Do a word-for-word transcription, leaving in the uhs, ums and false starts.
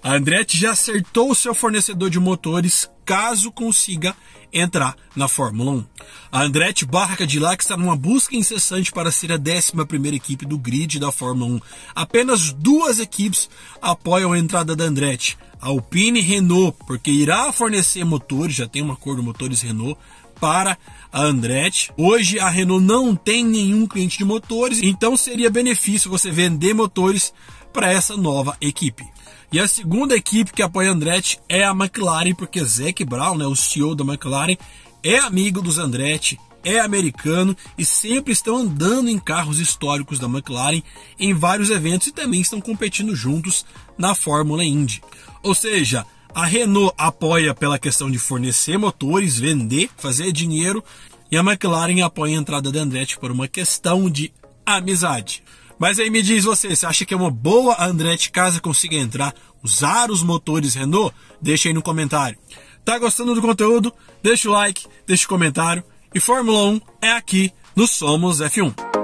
A Andretti já acertou o seu fornecedor de motores caso consiga entrar na Fórmula um. A Andretti barra Cadillac está numa busca incessante para ser a décima primeira equipe do grid da Fórmula um. Apenas duas equipes apoiam a entrada da Andretti, a Alpine e Renault, porque irá fornecer motores, já tem um acordo motores Renault, para a Andretti. Hoje a Renault não tem nenhum cliente de motores, então seria benefício você vender motores para essa nova equipe. E a segunda equipe que apoia a Andretti é a McLaren, porque Zac Brown, né, o C E O da McLaren, é amigo dos Andretti, é americano e sempre estão andando em carros históricos da McLaren em vários eventos e também estão competindo juntos na Fórmula Indy. Ou seja, a Renault apoia pela questão de fornecer motores, vender, fazer dinheiro, e a McLaren apoia a entrada da Andretti por uma questão de amizade. Mas aí me diz você, você acha que é uma boa a Andretti caso consiga entrar, usar os motores Renault? Deixa aí no comentário. Tá gostando do conteúdo? Deixa o like, deixa o comentário. E Fórmula um é aqui no Somos F um.